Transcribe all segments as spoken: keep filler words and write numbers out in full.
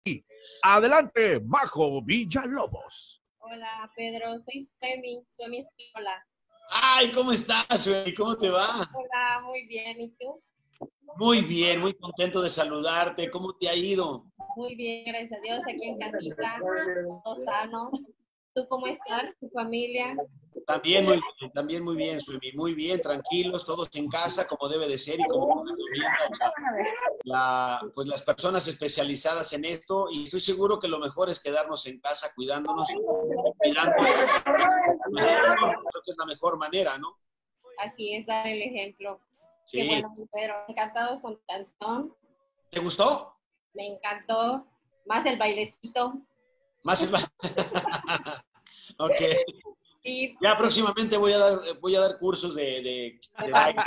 Adelante, Majo Villalobos. Hola, Pedro. Soy Suemi, Suemi Espínola. Ay, ¿cómo estás, Suemi? ¿Cómo te va? Hola, muy bien. ¿Y tú? Muy bien, muy contento de saludarte. ¿Cómo te ha ido? Muy bien, gracias a Dios. Aquí en casita, todos sanos. ¿Tú cómo estás? ¿Tu familia? También muy bien, también muy bien, Suemi. Muy bien, tranquilos, todos en casa, como debe de ser y como recomienda la, pues las personas especializadas en esto. Y estoy seguro que lo mejor es quedarnos en casa cuidándonos, cuidándonos. Creo que es la mejor manera, ¿no? Así es, dar el ejemplo. Sí. Qué bueno, Pedro. Encantados con tu canción. ¿Te gustó? Me encantó. Más el bailecito. Más el... Ok. Sí. Ya próximamente voy a dar, voy a dar cursos de, de, de baile.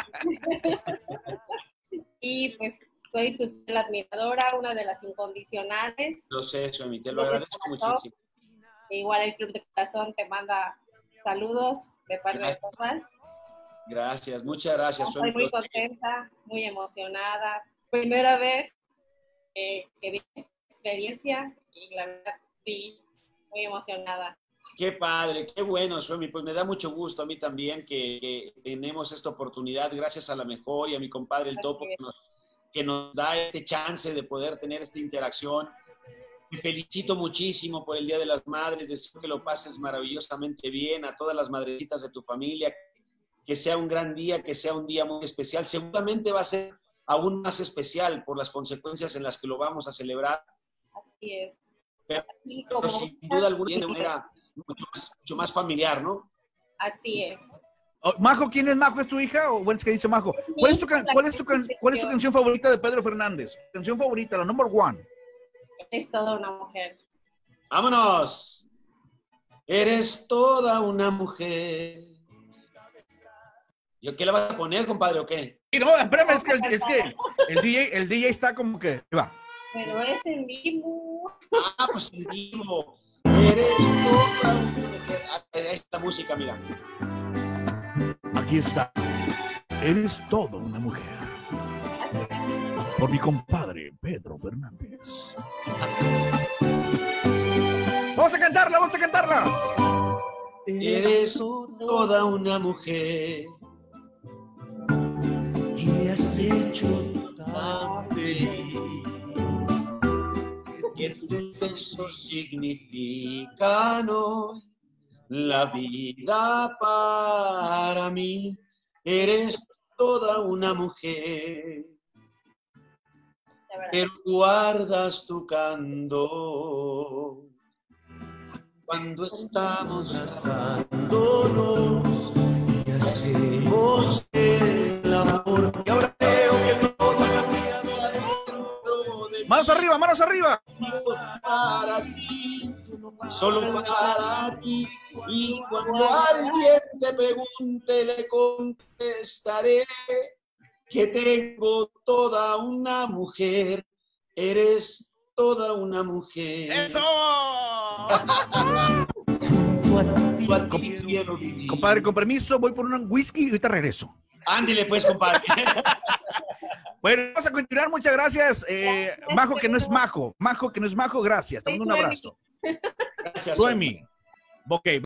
Y pues soy tu fiel admiradora, una de las incondicionales. Lo sé, Suemi, te lo agradezco muchísimo. Igual el Club de Corazón te manda saludos de parte Gracias. de todas. Gracias, muchas gracias, Estoy Suemi. muy contenta, muy emocionada. Primera vez eh, que vi esta experiencia y la verdad, sí, muy emocionada. Qué padre, qué bueno, Suemi. Pues me da mucho gusto a mí también que, que tenemos esta oportunidad, gracias a la mejor y a mi compadre El Topo, que nos, que nos da este chance de poder tener esta interacción. Te felicito muchísimo por el Día de las Madres, deseo que lo pases maravillosamente bien, a todas las madrecitas de tu familia, que sea un gran día, que sea un día muy especial. Seguramente va a ser aún más especial por las consecuencias en las que lo vamos a celebrar. Así es. Pero, Así pero como sin duda alguna, de manera mucho más, mucho más familiar, ¿no? Así es. Oh, Majo, ¿quién es Majo? ¿Es tu hija? O bueno, es que dice Majo. ¿Cuál es tu, can cuál es tu, can cuál es tu canción favorita de Pedro Fernández? Canción favorita, la number one. Es toda una mujer. ¡Vámonos! Eres toda una mujer. ¿Yo qué le vas a poner, compadre, o qué? Y no, espérame, es que, el, es que el, D J, el D J está como que... Va. Pero es en vivo. Ah, pues en vivo. Eres toda una mujer. Esta música, mira. Aquí está. Eres toda una mujer. Por mi compadre Pedro Fernández. Vamos a cantarla, vamos a cantarla. Eres toda una mujer y me has hecho tan feliz que tus besos significan hoy la vida para mí. Eres toda una mujer, pero guardas tu candor cuando estamos abrazándonos y hacemos el amor. Y ahora veo que todo ha cambiado dentro de mí. Manos arriba, manos arriba. Para ti, solo para ti. Y cuando alguien te pregunte, le contestaré que tengo toda una mujer. Eres toda una mujer. ¡Eso! Junto a ti, a ti quiero vivir. Compadre, con permiso, voy por un whisky y ahorita regreso. Ándile pues, compadre. Bueno, vamos a continuar. Muchas gracias. Eh, Majo, que no es Majo. Majo, que no es Majo, gracias. Te mando un abrazo. Gracias. Suemi. Ok.